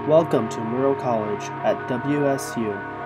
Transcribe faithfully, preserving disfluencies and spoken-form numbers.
Welcome to Murrow College at W S U.